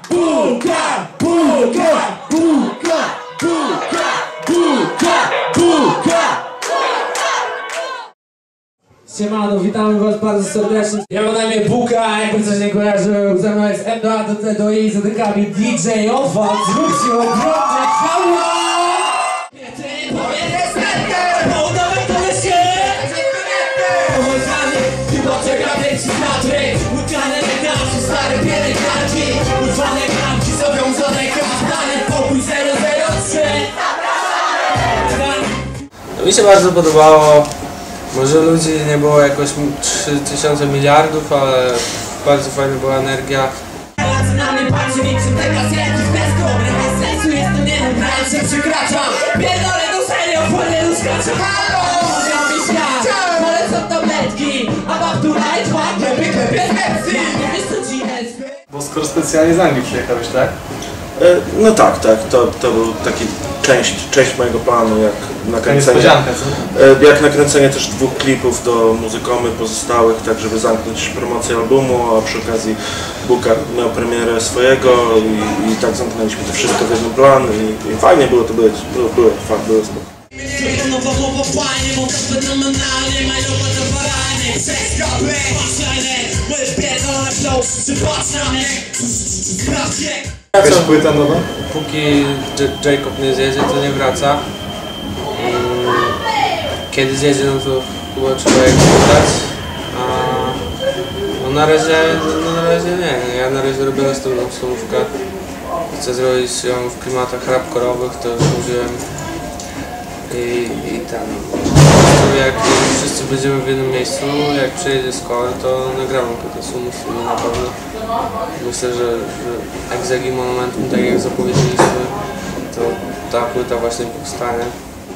Buka, buka, buka, buka, buka, buka. Siemano, witamy was bardzo serdecznie. Ja mam na imię Buka, jakby coś nie kojarzył. Ze mną jest M2 do C do I, za dykami DJ Ofat. Zróbcie ogromne hała! Mi się bardzo podobało. Może ludzi nie było jakoś 3000 miliardów, ale bardzo fajna była energia. Bo skoro specjalnie z Anglii przyjechałeś, tak? No tak, to był taki część mojego planu, jak nakręcenie też 2 klipów do muzykomy pozostałych, tak żeby zamknąć promocję albumu, a przy okazji Buka miał premierę swojego i tak zamknęliśmy to wszystko w jeden plan i fajnie było to być, było spoko. Jakaś płyta nowa? Póki Jacob nie zjedzie, to nie wraca. Kiedy zjedzie, no to chyba trzeba je wydać. No na razie nie. Ja na razie robię następną solówkę. Chcę zrobić ją w klimatach rapkorowych, to już mówiłem. I tam. Jak wszyscy będziemy w jednym miejscu, jak przyjedzie Skol, to nagramy kilka sumów na pewno. Myślę, że Exegi Monumentum, tak jak zapowiedzieliśmy, to ta płyta właśnie powstanie.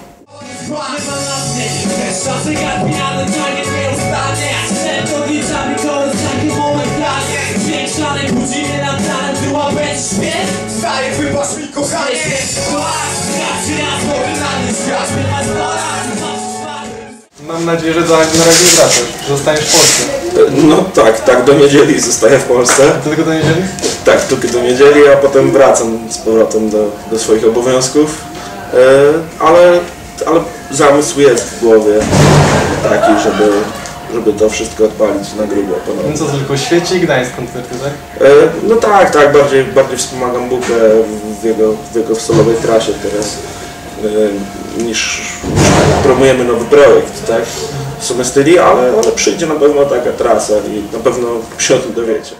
Mam nadzieję, że do Anglii na razie nie wracasz, że zostaniesz w Polsce. No tak, do niedzieli zostaję w Polsce. A tylko do niedzieli? Tak, tylko do niedzieli, a potem wracam z powrotem do swoich obowiązków. Ale zamysł jest w głowie taki, żeby to wszystko odpalić na grubo. No co, tylko świeci i Gdańsk koncerty, tak? No tak, bardziej wspomagam Bukę w jego solowej trasie teraz. Niż promujemy nowy projekt, tak? Są styli, ale przyjdzie na pewno taka trasa i na pewno się o tym dowiecie.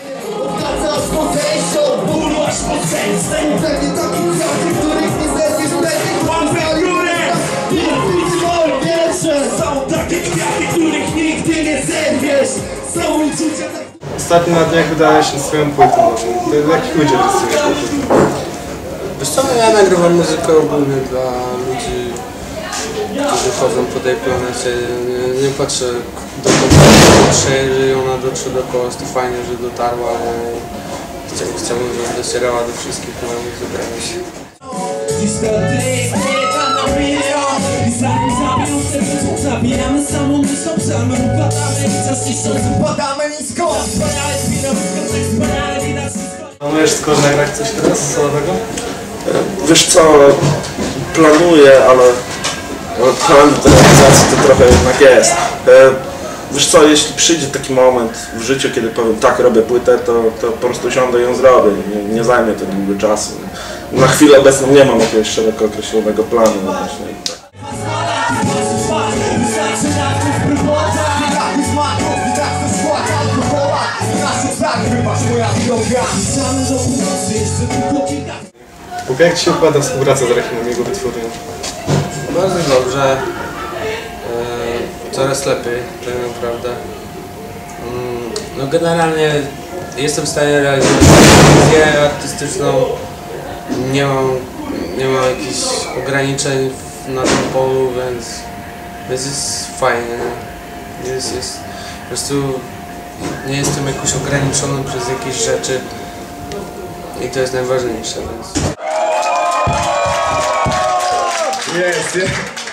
Ostatnio na dniach wydałeś swoją płytę. Jakich ludzi rysujesz? Wiesz co, ja nagrywam muzykę ogólnie dla ludzi, którzy chodzą po tej planecie. Nie patrzę dokąd dotrze, jeżeli ona dotrze do kogoś, to fajnie, że dotarła. Chciałbym, żeby docierała do wszystkich moją muzykę. Zabijamy samą myślą, psalmy upadamy i czas tysiące padamy nisko. Planujesz skoro nagrać coś teraz solowego? Wiesz co, planuję, ale plan do realizacji to trochę jednak jest. Wiesz co, jeśli przyjdzie taki moment w życiu, kiedy powiem tak, robię płytę, to po prostu siądę i ją zrobię. Nie zajmie to długo czasu. Na chwilę obecną nie mam jakiegoś szeroko określonego planu właśnie. Buka, jak Ci się układa współpraca z Rahimem i jego wytwórnią? Bardzo dobrze. Coraz lepiej, tak naprawdę. No generalnie jestem w stanie realizować wizję artystyczną. Nie mam jakichś ograniczeń na tym polu, więc jest fajnie. Jest po prostu nie jestem jakoś ograniczony przez jakieś rzeczy i to jest najważniejsze. Więc... Jest.